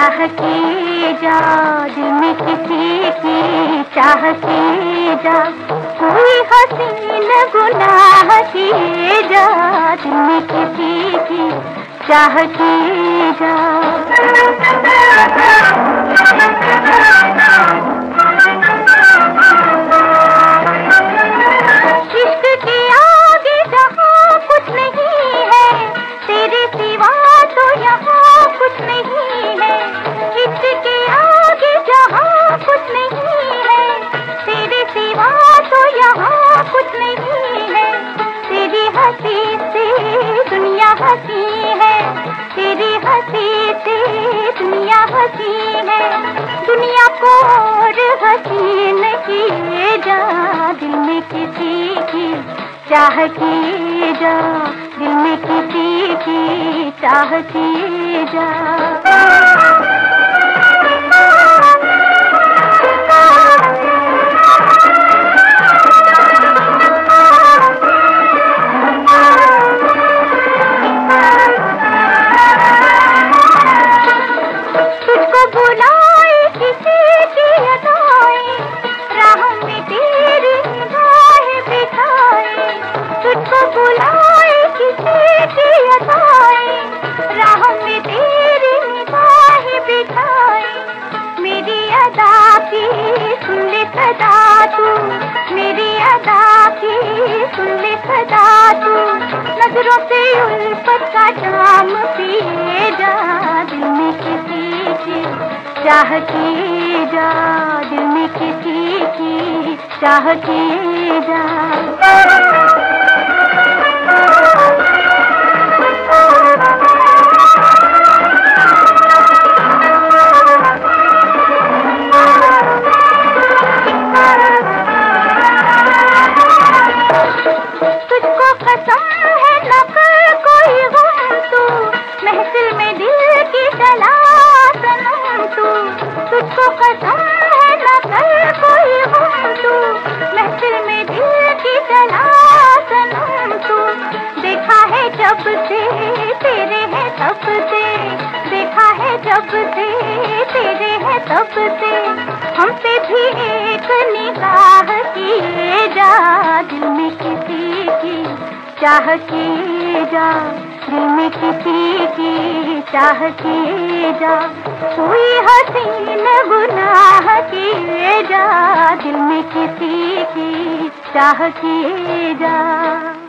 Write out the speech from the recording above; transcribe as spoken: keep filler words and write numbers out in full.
चाह की जा, दिल में किसी की चाह की जा, कोई हसीन गुनाह किए जा, दिल में किसी की चाह की जा। इश्क के आगे जहाँ कुछ नहीं है, तेरे सिवा तो यहाँ कुछ नहीं है। इश्क के आगे जहाँ कुछ नहीं है, तेरे सिवा तो यहाँ कुछ नहीं है। तेरी हंसी से दुनिया हंसी है, तेरी हंसी से दुनिया हंसी है। दुनिया को और हसीन किए जा, दिल में किसी की चाह की जा, दिल में किसी की चाह की जा। नजरों से उल्फत का जाम पिए जा, दिल में किसी की चाह की जा, दिल में किसी की चाह की जा। तुझको कसम है न कर कोई गम तू, महफिल में दिल की चला सनम तू। तुझको कसम है न कर कोई गम तू, महफिल में दिल की चला सनम तू। देखा है जब से तेरे है तब से, देखा है जब से तेरे है तब से। हम पे भी एक निगाह किए जा, दिल में किसी की चाह की जा, दिल में किसी की चाह की जा। कोई हसीन गुनाह किए जा, दिल में किसी की चाह की जा।